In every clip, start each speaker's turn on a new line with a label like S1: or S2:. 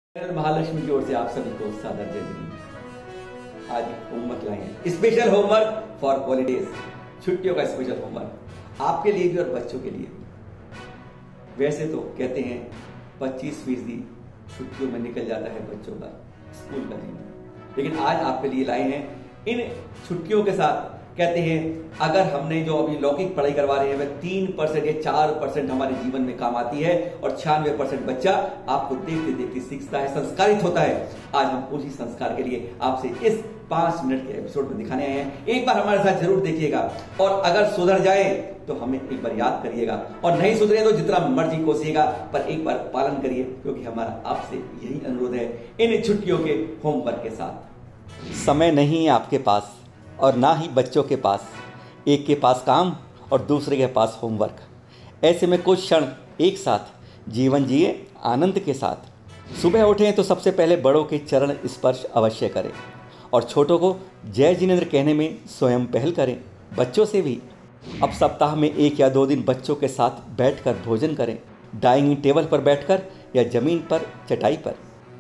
S1: महालक्ष्मी की ओर से आप सभी को सादर जय जय। आज होमवर्क लाए हैं, स्पेशल होमवर्क फॉर हॉलीडेज, छुट्टियों का स्पेशल होमवर्क आपके लिए भी और बच्चों के लिए। वैसे तो कहते हैं 25% छुट्टियों में निकल जाता है बच्चों का स्कूल का जीवन, लेकिन आज आपके लिए लाए हैं इन छुट्टियों के साथ। कहते हैं अगर हमने जो अभी लौकिक पढ़ाई करवा रहे हैं वह 3% या 4% हमारे जीवन में काम आती है और 96% बच्चा आपको देखते देखते सीखता है, संस्कारित होता है। आज हम उसी संस्कार के लिए आपसे इस 5 मिनट के एपिसोड में दिखाने आए हैं। एक बार हमारे साथ जरूर देखिएगा और अगर सुधर जाए तो हमें एक बार याद करिएगा और नहीं सुधरे तो जितना मर्जी कोसिएगा, पर एक बार पालन करिए, क्योंकि हमारा आपसे यही अनुरोध है इन छुट्टियों के होमवर्क के साथ।
S2: समय नहीं है आपके पास और ना ही बच्चों के पास, एक के पास काम और दूसरे के पास होमवर्क। ऐसे में कुछ क्षण एक साथ जीवन जिए आनंद के साथ। सुबह उठें तो सबसे पहले बड़ों के चरण स्पर्श अवश्य करें और छोटों को जय जिनेंद्र कहने में स्वयं पहल करें। बच्चों से भी अब सप्ताह में 1 या 2 दिन बच्चों के साथ बैठकर भोजन करें, डाइनिंग टेबल पर बैठकर या ज़मीन पर चटाई पर।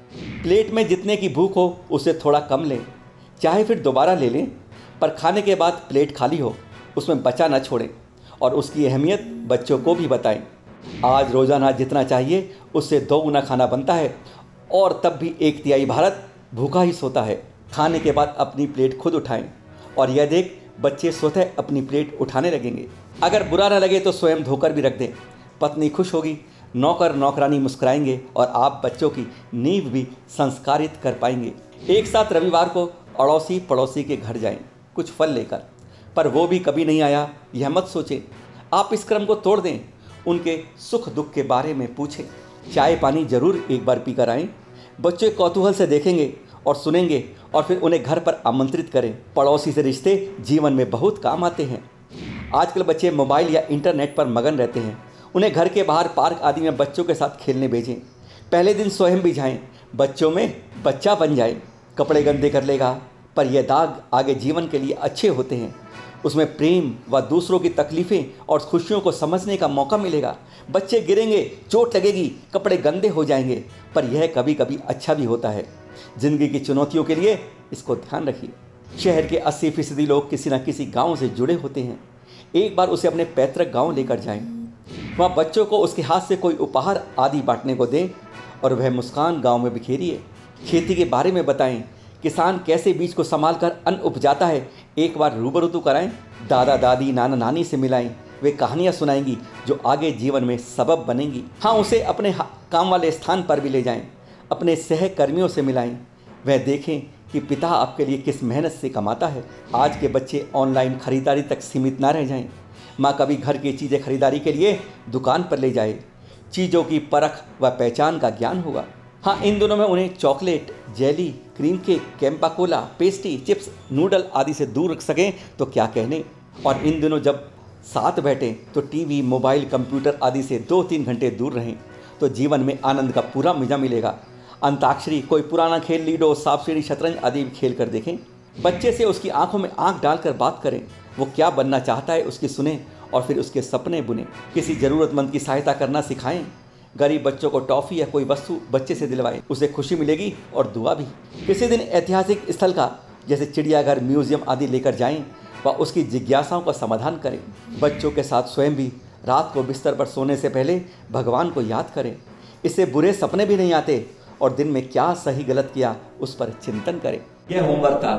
S2: प्लेट में जितने की भूख हो उससे थोड़ा कम लें, चाहे फिर दोबारा ले लें, पर खाने के बाद प्लेट खाली हो उसमें बचा न छोड़ें और उसकी अहमियत बच्चों को भी बताएं। आज रोज़ाना जितना चाहिए उससे 2 गुना खाना बनता है और तब भी 1/3 भारत भूखा ही सोता है। खाने के बाद अपनी प्लेट खुद उठाएं और यह देख बच्चे स्वतः अपनी प्लेट उठाने लगेंगे। अगर बुरा न लगे तो स्वयं धोकर भी रख दें, पत्नी खुश होगी, नौकर नौकरानी मुस्कुराएंगे और आप बच्चों की नींव भी संस्कारित कर पाएंगे। एक साथ रविवार को अड़ोसी पड़ोसी के घर जाएं कुछ फल लेकर, पर वो भी कभी नहीं आया यह मत सोचें। आप इस क्रम को तोड़ दें, उनके सुख दुख के बारे में पूछें, चाय पानी जरूर एक बार पी कर आएँ। बच्चे कौतूहल से देखेंगे और सुनेंगे और फिर उन्हें घर पर आमंत्रित करें। पड़ोसी से रिश्ते जीवन में बहुत काम आते हैं। आजकल बच्चे मोबाइल या इंटरनेट पर मगन रहते हैं, उन्हें घर के बाहर पार्क आदि में बच्चों के साथ खेलने भेजें। पहले दिन स्वयं भी जाएं, बच्चों में बच्चा बन जाए। कपड़े गंदे कर लेगा, पर यह दाग आगे जीवन के लिए अच्छे होते हैं। उसमें प्रेम व दूसरों की तकलीफ़ें और खुशियों को समझने का मौका मिलेगा। बच्चे गिरेंगे, चोट लगेगी, कपड़े गंदे हो जाएंगे, पर यह कभी कभी अच्छा भी होता है। जिंदगी की चुनौतियों के लिए इसको ध्यान रखिए। शहर के 80% लोग किसी न किसी गांव से जुड़े होते हैं। एक बार उसे अपने पैतृक गांव लेकर जाएं, वहाँ बच्चों को उसके हाथ से कोई उपहार आदि बांटने को दें और वह मुस्कान गांव में बिखेरिए। खेती के बारे में बताएं, किसान कैसे बीज को संभाल कर अन्न उपजाता है एक बार रूबरू तो कराएं। दादा दादी नाना नानी से मिलाएं, वे कहानियाँ सुनाएंगी जो आगे जीवन में सबब बनेंगी। हाँ, उसे अपने काम वाले स्थान पर भी ले जाएं, अपने सहकर्मियों से मिलाएं, वह देखें कि पिता आपके लिए किस मेहनत से कमाता है। आज के बच्चे ऑनलाइन खरीदारी तक सीमित ना रह जाएं। माँ कभी घर की चीज़ें खरीदारी के लिए दुकान पर ले जाए, चीज़ों की परख व पहचान का ज्ञान होगा। हाँ, इन दिनों में उन्हें chocolate, jelly, cream cake, Campa cola, pastry, chips, noodle आदि से दूर रख सकें तो क्या कहने। और इन दिनों जब साथ बैठें तो टीवी, मोबाइल, कंप्यूटर आदि से 2-3 घंटे दूर रहें तो जीवन में आनंद का पूरा मजा मिलेगा। अंताक्षरी, कोई पुराना खेल, लीडो, सांप सीढ़ी, शतरंज आदि भी खेल कर देखें। बच्चे से उसकी आंखों में आंख डालकर बात करें, वो क्या बनना चाहता है उसकी सुने और फिर उसके सपने बुने। किसी ज़रूरतमंद की सहायता करना सिखाएं। गरीब बच्चों को टॉफ़ी या कोई वस्तु बच्चे से दिलवाएं, उसे खुशी मिलेगी और दुआ भी। किसी दिन ऐतिहासिक स्थल का जैसे चिड़ियाघर, म्यूजियम आदि लेकर जाएं व उसकी जिज्ञासाओं का समाधान करें। बच्चों के साथ स्वयं भी रात को बिस्तर पर सोने से पहले भगवान को याद करें, इससे बुरे सपने भी नहीं आते और दिन में क्या सही गलत किया उस पर चिंतन करें।
S1: यह होमवर्क था,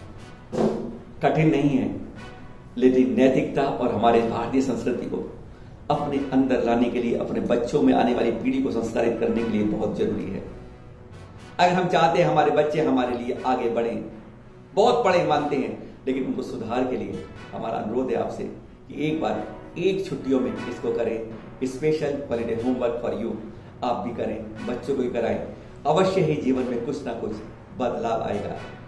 S1: कठिन नहीं है, लेकिन नैतिकता और हमारे भारतीय संस्कृति को अपने अंदर लाने के लिए, अपने बच्चों में आने वाली पीढ़ी को संस्कारित करने के लिए बहुत जरूरी है। अगर हम चाहते हैं हमारे बच्चे हमारे लिए आगे बढ़ें, बहुत पढ़े मानते हैं, लेकिन उनको सुधार के लिए हमारा अनुरोध है आपसे कि एक बार 1 छुट्टियों में इसको करें। Special holiday homework for you आप भी करें, बच्चों को भी कराएं, अवश्य ही जीवन में कुछ ना कुछ बदलाव आएगा।